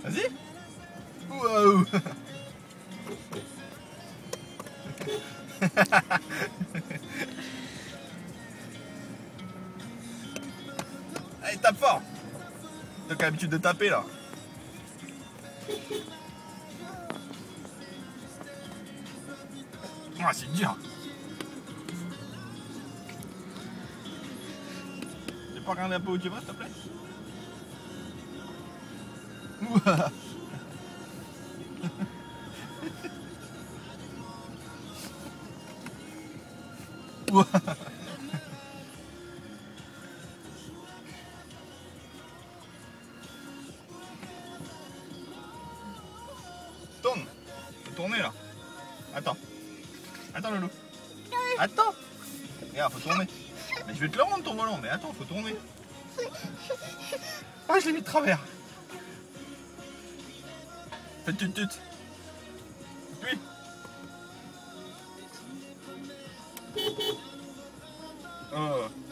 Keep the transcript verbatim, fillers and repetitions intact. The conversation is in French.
Vas-y. Wow. Allez, tape fort. T'as qu'à l'habitude de taper là. Ah, c'est dur. Tu peux pas regarder un peu où tu vas, s'il te plaît? Ouah. Ouah. Tourne. Faut tourner là. Attends. Attends, Loulou. Attends. Regarde, faut tourner. Mais je vais te le rendre ton volant, mais attends, faut tourner. Ah, je l'ai mis de travers. Fais tut tut. Oui. Oh.